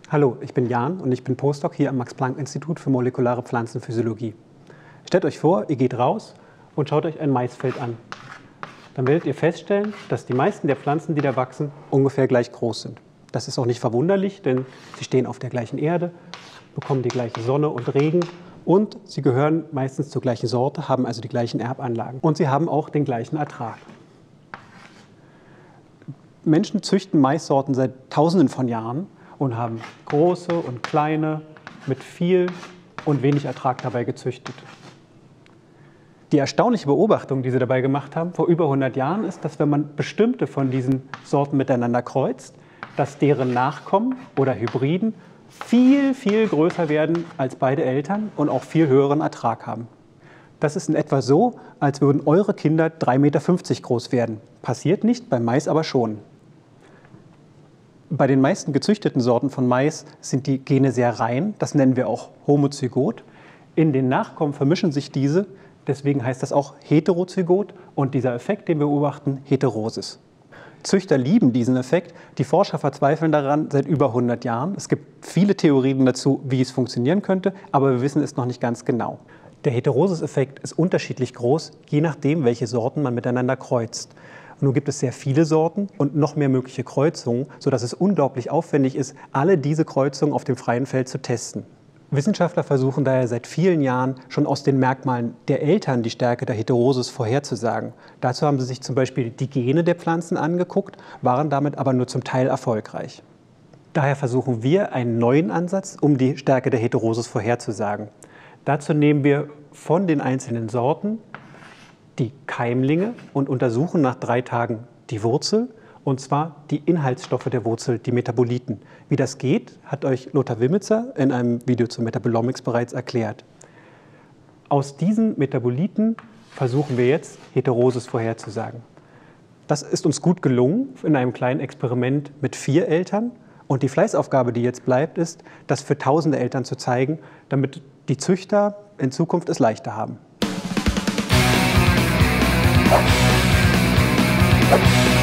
Hallo, ich bin Jan und ich bin Postdoc hier am Max-Planck-Institut für molekulare Pflanzenphysiologie. Stellt euch vor, ihr geht raus und schaut euch ein Maisfeld an. Dann werdet ihr feststellen, dass die meisten der Pflanzen, die da wachsen, ungefähr gleich groß sind. Das ist auch nicht verwunderlich, denn sie stehen auf der gleichen Erde, bekommen die gleiche Sonne und Regen und sie gehören meistens zur gleichen Sorte, haben also die gleichen Erbanlagen und sie haben auch den gleichen Ertrag. Menschen züchten Maissorten seit Tausenden von Jahren und haben große und kleine mit viel und wenig Ertrag dabei gezüchtet. Die erstaunliche Beobachtung, die sie dabei gemacht haben, vor über 100 Jahren, ist, dass wenn man bestimmte von diesen Sorten miteinander kreuzt, dass deren Nachkommen oder Hybriden viel, viel größer werden als beide Eltern und auch viel höheren Ertrag haben. Das ist in etwa so, als würden eure Kinder 3,50 Meter groß werden. Passiert nicht, beim Mais aber schon. Bei den meisten gezüchteten Sorten von Mais sind die Gene sehr rein, das nennen wir auch Homozygot. In den Nachkommen vermischen sich diese, deswegen heißt das auch Heterozygot und dieser Effekt, den wir beobachten, Heterosis. Züchter lieben diesen Effekt, die Forscher verzweifeln daran seit über 100 Jahren. Es gibt viele Theorien dazu, wie es funktionieren könnte, aber wir wissen es noch nicht ganz genau. Der Heterosis-Effekt ist unterschiedlich groß, je nachdem, welche Sorten man miteinander kreuzt. Nun gibt es sehr viele Sorten und noch mehr mögliche Kreuzungen, sodass es unglaublich aufwendig ist, alle diese Kreuzungen auf dem freien Feld zu testen. Wissenschaftler versuchen daher seit vielen Jahren schon aus den Merkmalen der Eltern die Stärke der Heterosis vorherzusagen. Dazu haben sie sich zum Beispiel die Gene der Pflanzen angeguckt, waren damit aber nur zum Teil erfolgreich. Daher versuchen wir einen neuen Ansatz, um die Stärke der Heterosis vorherzusagen. Dazu nehmen wir von den einzelnen Sorten die Keimlinge und untersuchen nach 3 Tagen die Wurzel, und zwar die Inhaltsstoffe der Wurzel, die Metaboliten. Wie das geht, hat euch Lothar Wimmitzer in einem Video zu Metabolomics bereits erklärt. Aus diesen Metaboliten versuchen wir jetzt, Heterosis vorherzusagen. Das ist uns gut gelungen in einem kleinen Experiment mit 4 Eltern. Und die Fleißaufgabe, die jetzt bleibt, ist, das für tausende Eltern zu zeigen, damit die Züchter in Zukunft es leichter haben.